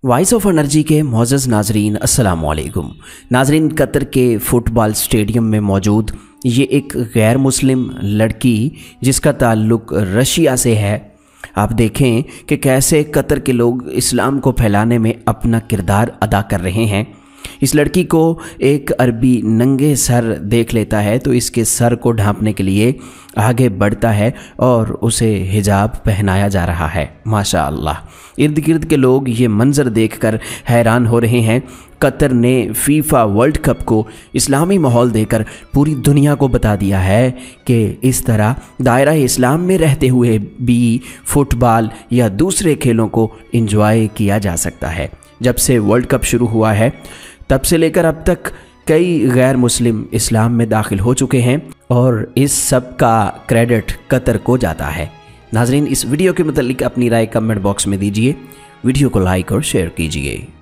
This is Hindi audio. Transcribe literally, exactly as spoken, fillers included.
वॉइस ऑफ एनर्जी के मोअज़्ज़ज़ नाजरीन अस्सलाम वालेकुम। नाजरीन, कतर के फुटबॉल स्टेडियम में मौजूद ये एक गैर मुस्लिम लड़की जिसका ताल्लुक़ रशिया से है, आप देखें कि कैसे कतर के लोग इस्लाम को फैलाने में अपना किरदार अदा कर रहे हैं। इस लड़की को एक अरबी नंगे सर देख लेता है तो इसके सर को ढांपने के लिए आगे बढ़ता है और उसे हिजाब पहनाया जा रहा है। माशा अल्लाह, इर्द गिर्द के लोग ये मंज़र देखकर हैरान हो रहे हैं। कतर ने फीफा वर्ल्ड कप को इस्लामी माहौल देकर पूरी दुनिया को बता दिया है कि इस तरह दायरा इस्लाम में रहते हुए भी फुटबॉल या दूसरे खेलों को एंजॉय किया जा सकता है। जब से वर्ल्ड कप शुरू हुआ है तब से लेकर अब तक कई गैर मुस्लिम इस्लाम में दाखिल हो चुके हैं और इस सब का क्रेडिट कतर को जाता है। नाजरीन, इस वीडियो के मुतालिक अपनी राय कमेंट बॉक्स में दीजिए, वीडियो को लाइक और शेयर कीजिए।